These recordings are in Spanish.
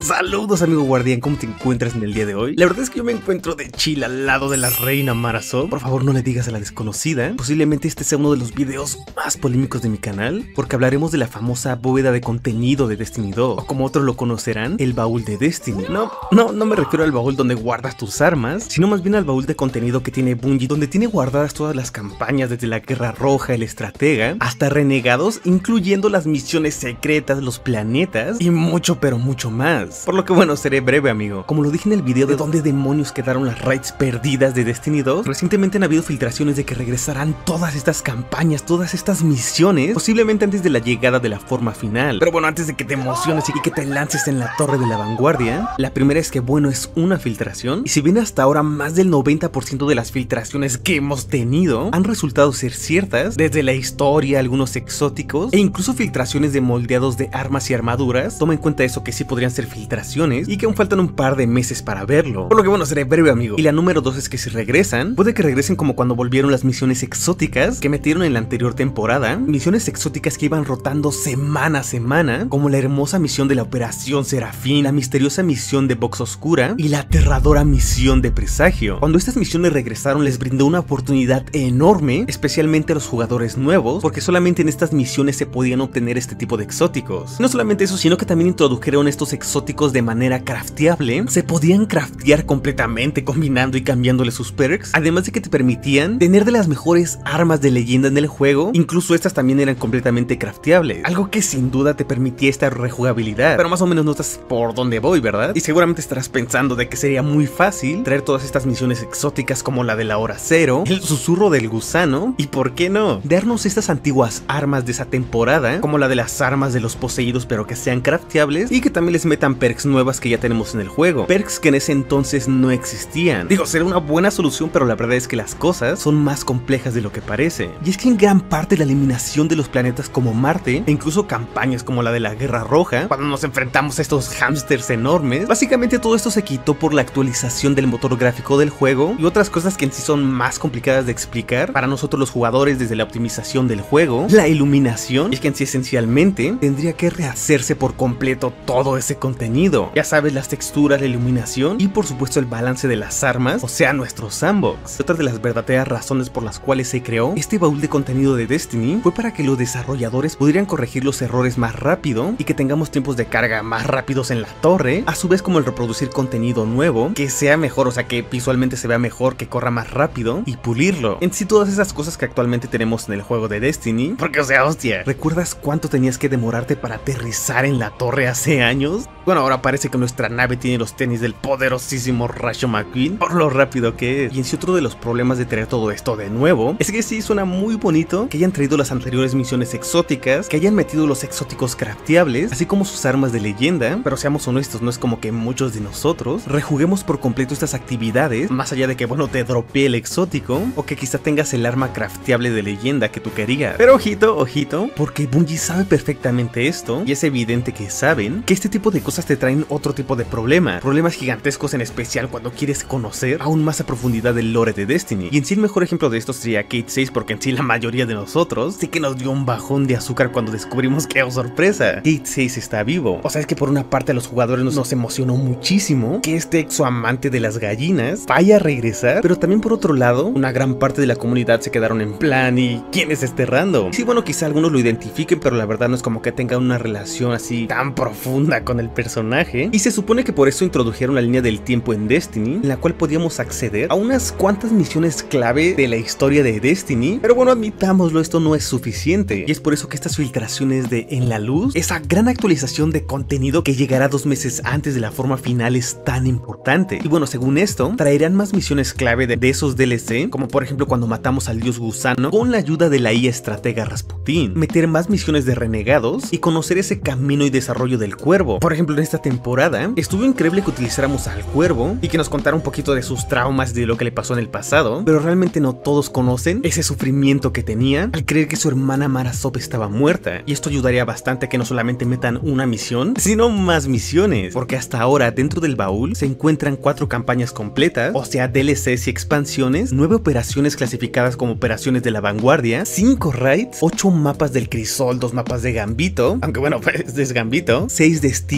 Saludos amigo guardián, ¿cómo te encuentras en el día de hoy? La verdad es que yo me encuentro de chill al lado de la reina Mara Sop. Por favor no le digas a la desconocida. Posiblemente este sea uno de los videos más polémicos de mi canal, porque hablaremos de la famosa bóveda de contenido de Destiny 2, o como otros lo conocerán, el baúl de Destiny. No me refiero al baúl donde guardas tus armas, sino más bien al baúl de contenido que tiene Bungie, donde tiene guardadas todas las campañas desde la Guerra Roja, el Estratega, hasta Renegados, incluyendo las misiones secretas, los planetas y mucho pero mucho más. Por lo que bueno, seré breve amigo. Como lo dije en el video de dónde demonios quedaron las raids perdidas de Destiny 2, recientemente han habido filtraciones de que regresarán todas estas campañas, todas estas misiones, posiblemente antes de la llegada de la forma final. Pero bueno, antes de que te emociones y que te lances en la torre de la vanguardia, la primera es que bueno, es una filtración, y si bien hasta ahora más del 90% de las filtraciones que hemos tenido han resultado ser ciertas, desde la historia, algunos exóticos e incluso filtraciones de moldeados de armas y armaduras, toma en cuenta eso que sí podrían ser filtraciones y que aún faltan un par de meses para verlo. Por lo que bueno, seré breve amigo. Y la número 2 es que si regresan, puede que regresen como cuando volvieron las misiones exóticas que metieron en la anterior temporada, misiones exóticas que iban rotando semana a semana, como la hermosa misión de la Operación Serafín, la misteriosa misión de Box Oscura y la aterradora misión de Presagio. Cuando estas misiones regresaron les brindó una oportunidad enorme, especialmente a los jugadores nuevos, porque solamente en estas misiones se podían obtener este tipo de exóticos. No solamente eso, sino que también introdujeron estos exóticos de manera crafteable. Se podían craftear completamente combinando y cambiándole sus perks, además de que te permitían tener de las mejores armas de leyenda en el juego, incluso estas también eran completamente crafteables, algo que sin duda te permitía esta rejugabilidad. Pero más o menos notas por dónde voy, ¿verdad? Y seguramente estarás pensando de que sería muy fácil traer todas estas misiones exóticas como la de la hora cero, el susurro del gusano y por qué no, darnos estas antiguas armas de esa temporada, como la de las armas de los poseídos pero que sean crafteables y que también les metan perks nuevas que ya tenemos en el juego, perks que en ese entonces no existían. Digo, sería una buena solución, pero la verdad es que las cosas son más complejas de lo que parece. Y es que en gran parte la eliminación de los planetas como Marte, e incluso campañas como la de la Guerra Roja, cuando nos enfrentamos a estos hámsters enormes, básicamente todo esto se quitó por la actualización del motor gráfico del juego y otras cosas que en sí son más complicadas de explicar para nosotros los jugadores, desde la optimización del juego, la iluminación, y es que en sí esencialmente tendría que rehacerse por completo todo ese contenido. Ya sabes, las texturas, la iluminación y por supuesto el balance de las armas, o sea, nuestro sandbox. Otra de las verdaderas razones por las cuales se creó este baúl de contenido de Destiny fue para que los desarrolladores pudieran corregir los errores más rápido y que tengamos tiempos de carga más rápidos en la torre, a su vez como el reproducir contenido nuevo, que sea mejor, o sea, que visualmente se vea mejor, que corra más rápido y pulirlo. En sí, todas esas cosas que actualmente tenemos en el juego de Destiny, porque o sea, hostia, ¿recuerdas cuánto tenías que demorarte para aterrizar en la torre hace años? Bueno, ahora parece que nuestra nave tiene los tenis del poderosísimo Rayo McQueen por lo rápido que es. Y en sí, otro de los problemas de traer todo esto de nuevo es que sí suena muy bonito que hayan traído las anteriores misiones exóticas, que hayan metido los exóticos crafteables, así como sus armas de leyenda, pero seamos honestos, no es como que muchos de nosotros rejuguemos por completo estas actividades, más allá de que bueno, te dropee el exótico o que quizá tengas el arma crafteable de leyenda que tú querías. Pero ojito, porque Bungie sabe perfectamente esto y es evidente que saben que este tipo de cosas te traen otro tipo de problemas gigantescos, en especial cuando quieres conocer aún más a profundidad el lore de Destiny. Y en sí el mejor ejemplo de esto sería Cayde 6, porque en sí la mayoría de nosotros sí que nos dio un bajón de azúcar cuando descubrimos que, oh sorpresa, Cayde 6 está vivo. O sea, es que por una parte a los jugadores nos emocionó muchísimo que este exoamante de las gallinas vaya a regresar, pero también por otro lado, una gran parte de la comunidad se quedaron en plan, ¿y quién es este random? Sí, bueno, quizá algunos lo identifiquen, pero la verdad no es como que tengan una relación así tan profunda con el personaje, y se supone que por eso introdujeron la línea del tiempo en Destiny, en la cual podíamos acceder a unas cuantas misiones clave de la historia de Destiny, pero bueno, admitámoslo, esto no es suficiente, y es por eso que estas filtraciones de En la Luz, esa gran actualización de contenido que llegará 2 meses antes de la forma final, es tan importante. Y bueno, según esto, traerán más misiones clave de esos DLC, como por ejemplo cuando matamos al dios gusano con la ayuda de la IA estratega Rasputin, meter más misiones de renegados y conocer ese camino y desarrollo del cuervo. Por ejemplo, en esta temporada estuvo increíble que utilizáramos al cuervo y que nos contara un poquito de sus traumas y de lo que le pasó en el pasado, pero realmente no todos conocen ese sufrimiento que tenía al creer que su hermana Mara Sop estaba muerta, y esto ayudaría bastante a que no solamente metan una misión, sino más misiones, porque hasta ahora dentro del baúl se encuentran 4 campañas completas, o sea, DLCs y expansiones, 9 operaciones clasificadas como operaciones de la vanguardia, 5 raids, 8 mapas del Crisol, 2 mapas de Gambito, aunque bueno, pues es Gambito, 6 destinos,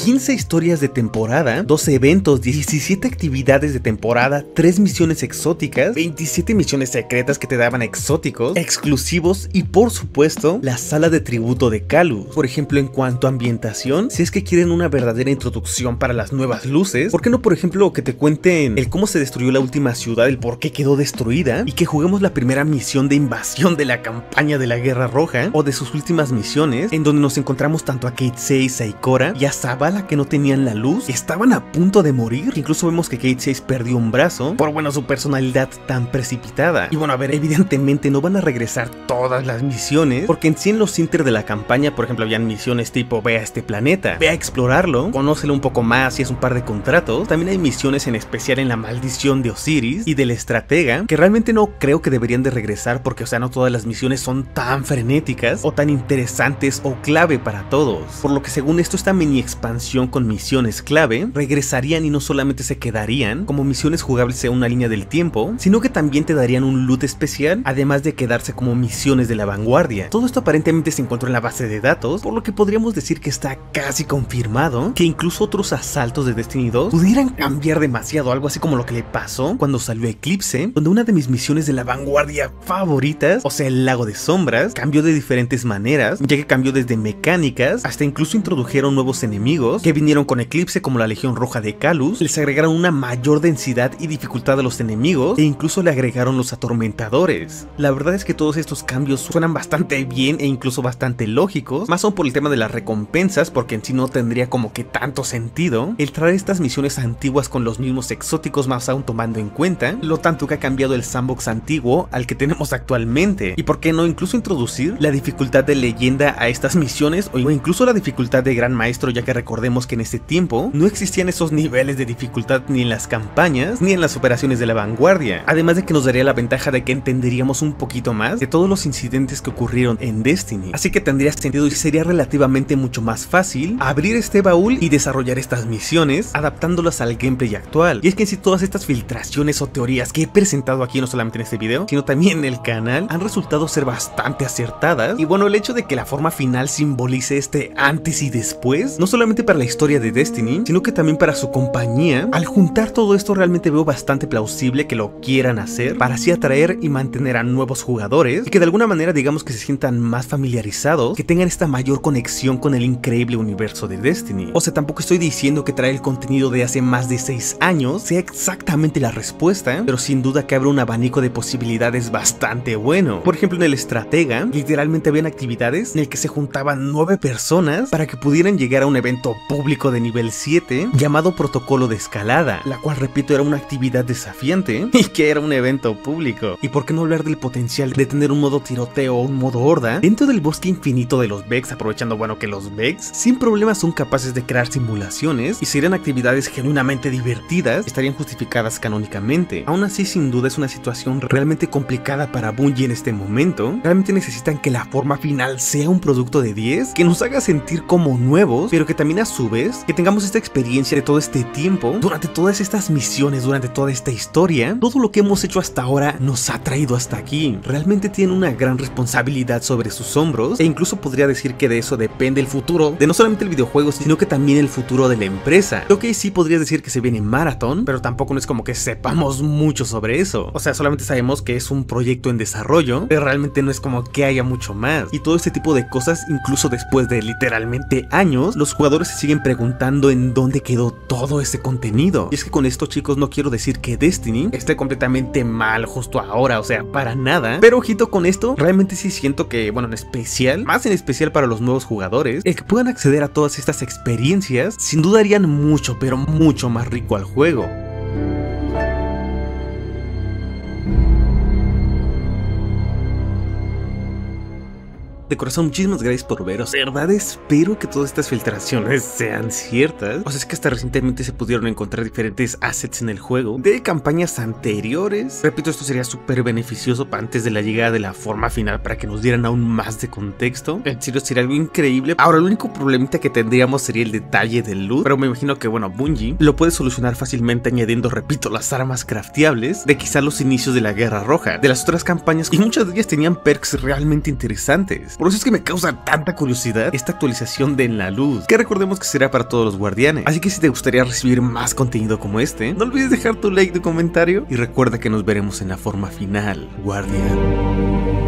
15 historias de temporada, 12 eventos, 17 actividades de temporada, 3 misiones exóticas, 27 misiones secretas que te daban exóticos, exclusivos y por supuesto la sala de tributo de Calus. Por ejemplo, en cuanto a ambientación, si es que quieren una verdadera introducción para las nuevas luces, ¿por qué no por ejemplo que te cuenten el cómo se destruyó la última ciudad, el por qué quedó destruida y que juguemos la primera misión de invasión de la campaña de la Guerra Roja o de sus últimas misiones en donde nos encontramos tanto a Cait Sys, a Ikora y a Zavala que no tenían la luz, estaban a punto de morir? Incluso vemos que Cait Sys perdió un brazo por bueno su personalidad tan precipitada. Y bueno, a ver, evidentemente no van a regresar todas las misiones porque en sí en los inter de la campaña, por ejemplo, habían misiones tipo ve a este planeta, ve a explorarlo, conócelo un poco más y es un par de contratos. También hay misiones en especial en la maldición de Osiris y del estratega que realmente no creo que deberían de regresar porque o sea no todas las misiones son tan frenéticas o tan interesantes o clave para todos, por lo que según esto esta mini expansión con misiones clave regresarían y no solamente se quedarían como misiones jugables en una línea del tiempo, sino que también te darían un loot especial además de quedarse como misiones de la vanguardia. Todo esto aparentemente se encontró en la base de datos, por lo que podríamos decir que está casi confirmado que incluso otros asaltos de Destiny 2 pudieran cambiar demasiado, algo así como lo que le pasó cuando salió Eclipse, donde una de mis misiones de la vanguardia favoritas, o sea el lago de sombras, cambió de diferentes maneras, ya que cambió desde mecánicas hasta incluso introdujeron nuevos enemigos que vinieron con Eclipse como la Legión Roja de Calus, les agregaron una mayor densidad y dificultad a los enemigos e incluso le agregaron los atormentadores. La verdad es que todos estos cambios suenan bastante bien e incluso bastante lógicos, más aún por el tema de las recompensas porque en sí no tendría como que tanto sentido el traer estas misiones antiguas con los mismos exóticos, más aún tomando en cuenta lo tanto que ha cambiado el sandbox antiguo al que tenemos actualmente. Y por qué no incluso introducir la dificultad de leyenda a estas misiones o incluso la dificultad de gran maestro, ya que recordemos que en ese tiempo no existían esos niveles de dificultad ni en las campañas ni en las operaciones de la vanguardia, además de que nos daría la ventaja de que entenderíamos un poquito más de todos los incidentes que ocurrieron en Destiny, así que tendría sentido y sería relativamente mucho más fácil abrir este baúl y desarrollar estas misiones adaptándolas al gameplay actual. Y es que en sí todas estas filtraciones o teorías que he presentado aquí no solamente en este video sino también en el canal han resultado ser bastante acertadas. Y bueno, el hecho de que la forma final simbolice este antes y después, no solamente para la historia de Destiny sino que también para su compañía, al juntar todo esto realmente veo bastante plausible que lo quieran hacer para así atraer y mantener a nuevos jugadores y que de alguna manera digamos que se sientan más familiarizados, que tengan esta mayor conexión con el increíble universo de Destiny. O sea, tampoco estoy diciendo que traer el contenido de hace más de 6 años sea exactamente la respuesta, pero sin duda que abre un abanico de posibilidades bastante bueno. Por ejemplo, en el estratega literalmente habían actividades en el que se juntaban 9 personas para que pudieran llegar a un evento público de nivel 7 llamado Protocolo de Escalada, la cual repito era una actividad desafiante y que era un evento público. Y por qué no hablar del potencial de tener un modo tiroteo o un modo horda dentro del bosque infinito de los Vex, aprovechando bueno que los Vex sin problemas son capaces de crear simulaciones y serían actividades genuinamente divertidas, estarían justificadas canónicamente. Aún así sin duda es una situación realmente complicada para Bungie en este momento. Realmente necesitan que la forma final sea un producto de 10, que nos haga sentir como nuevos, pero que también a su vez que tengamos esta experiencia de todo este tiempo, durante todas estas misiones, durante toda esta historia. Todo lo que hemos hecho hasta ahora nos ha traído hasta aquí. Realmente tienen una gran responsabilidad sobre sus hombros e incluso podría decir que de eso depende el futuro de no solamente el videojuego sino que también el futuro de la empresa. Creo que sí podría decir que se viene Marathon, pero tampoco no es como que sepamos mucho sobre eso. O sea, solamente sabemos que es un proyecto en desarrollo, pero realmente no es como que haya mucho más. Y todo este tipo de cosas, incluso después de literalmente años, los jugadores se siguen preguntando en dónde quedó todo ese contenido. Y es que con esto, chicos, no quiero decir que Destiny esté completamente mal justo ahora, o sea, para nada. Pero ojito con esto, realmente sí siento que, bueno, en especial, más en especial para los nuevos jugadores, el que puedan acceder a todas estas experiencias, sin duda harían mucho, pero mucho más rico al juego. De corazón, muchísimas gracias por veros. De verdad espero que todas estas filtraciones sean ciertas. O sea, es que hasta recientemente se pudieron encontrar diferentes assets en el juego de campañas anteriores. Repito, esto sería súper beneficioso para antes de la llegada de la forma final para que nos dieran aún más de contexto. En serio, sería algo increíble. Ahora, el único problemita que tendríamos sería el detalle del loot, pero me imagino que, bueno, Bungie lo puede solucionar fácilmente añadiendo, repito, las armas crafteables de quizá los inicios de la Guerra Roja, de las otras campañas, y muchas de ellas tenían perks realmente interesantes. Por eso es que me causa tanta curiosidad esta actualización de En la Luz, que recordemos que será para todos los guardianes. Así que si te gustaría recibir más contenido como este, no olvides dejar tu like, tu comentario y recuerda que nos veremos en la forma final, guardián.